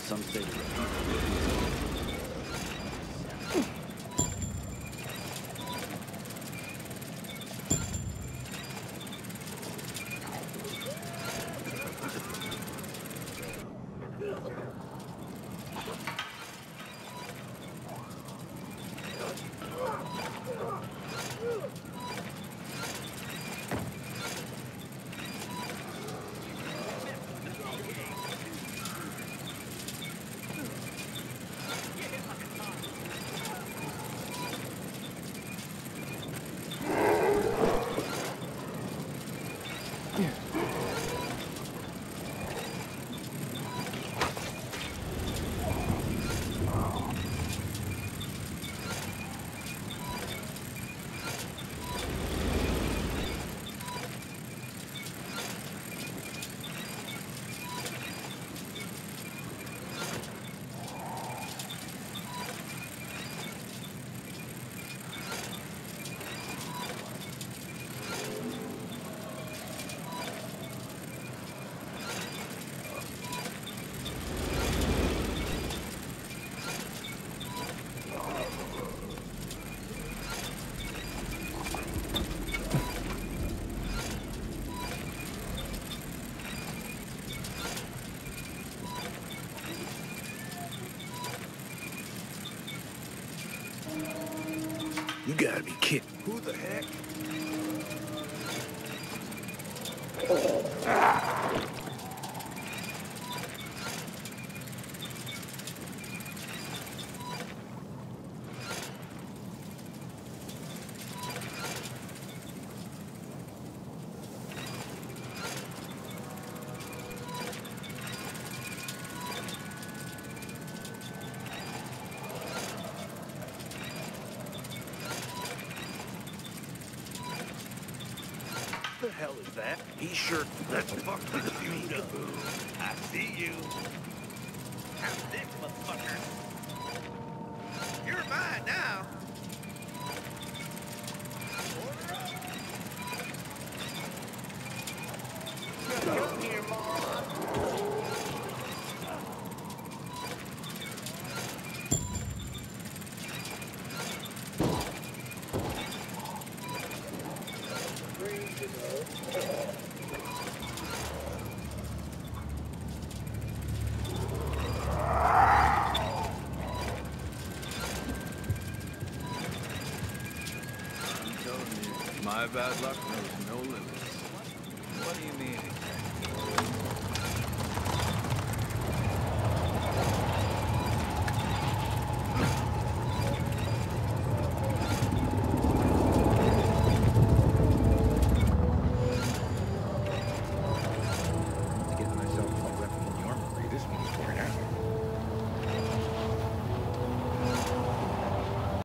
Some say to repeat. You gotta be kidding. Who the heck? What the hell is that? He sure... Let's fuck with you, I see you. Have this, motherfucker. You're mine now. Order up. Come here, moron. My bad luck knows no limits. What do you mean?